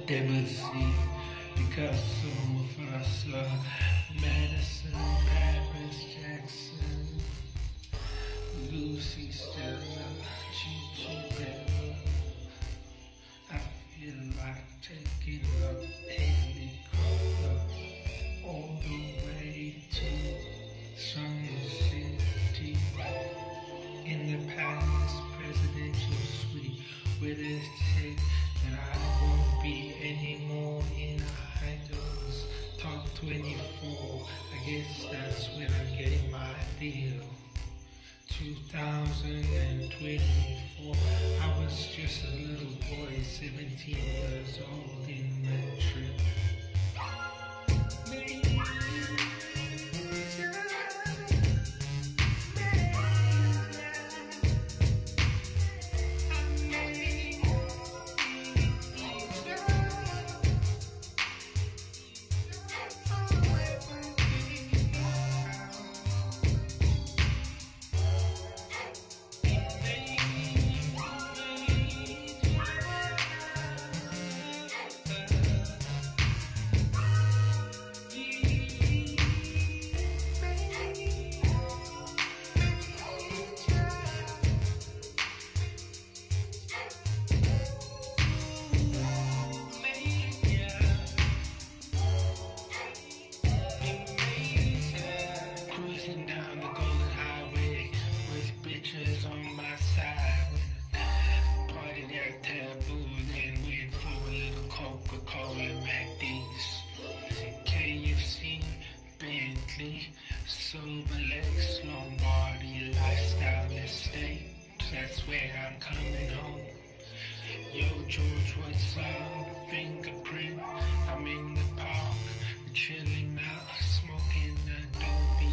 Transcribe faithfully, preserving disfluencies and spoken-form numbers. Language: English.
Versigh, Picasso, Versigh, Madison, Paris, Jackson, Lucy, Stella, Chichi, Bella. I feel like taking a helicopter all the way to some city in the palace presidential suite, where they said that I won't be anymore in idols. Top twenty-four, I guess that's when I'm getting my deal. two thousand twenty-four, I was just a little boy, seventeen years old in that trip. On my side, parted at taboo, then went for a little Coca-Cola, McD's, K F C, Bentley, Silverlex, Lombardi, lifestyle estate. That's where I'm coming home. Yo, George, what's up? Fingerprint. I'm in the park, chilling out, smoking a dope.